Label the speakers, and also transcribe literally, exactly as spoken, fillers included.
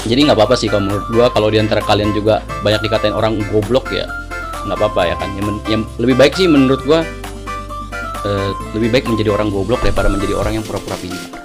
Speaker 1: Jadi nggak apa-apa sih kalau menurut gua, kalau diantara kalian juga banyak dikatain orang goblok ya nggak apa-apa ya kan. Yang, yang lebih baik sih menurut gua, uh, lebih baik menjadi orang goblok daripada menjadi orang yang pura-pura pintar.